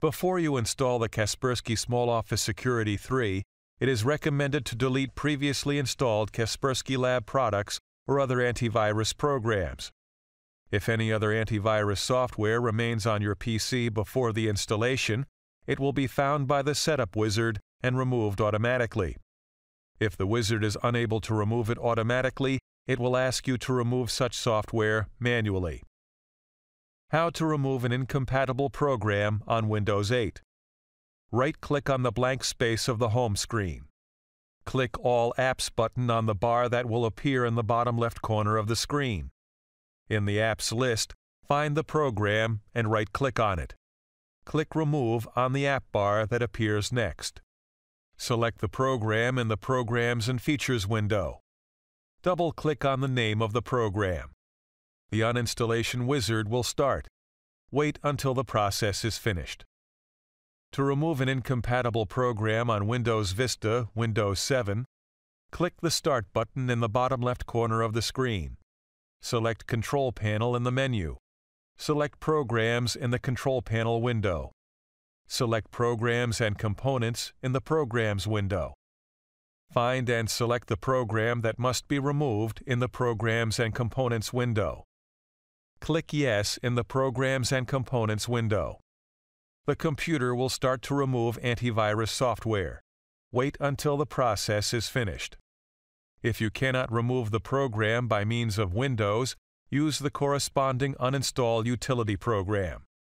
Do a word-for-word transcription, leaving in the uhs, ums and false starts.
Before you install the Kaspersky Small Office Security three, it is recommended to delete previously installed Kaspersky Lab products or other antivirus programs. If any other antivirus software remains on your P C before the installation, it will be found by the setup wizard and removed automatically. If the wizard is unable to remove it automatically, it will ask you to remove such software manually. How to remove an incompatible program on Windows eight. Right-click on the blank space of the home screen. Click All Apps button on the bar that will appear in the bottom left corner of the screen. In the Apps list, find the program and right-click on it. Click Remove on the app bar that appears next. Select the program in the Programs and Features window. Double-click on the name of the program. The uninstallation wizard will start. Wait until the process is finished. To remove an incompatible program on Windows Vista, Windows seven, click the Start button in the bottom left corner of the screen. Select Control Panel in the menu. Select Programs in the Control Panel window. Select Programs and Components in the Programs window. Find and select the program that must be removed in the Programs and Components window. Click Yes in the Programs and Components window. The computer will start to remove antivirus software. Wait until the process is finished. If you cannot remove the program by means of Windows, use the corresponding uninstall utility program.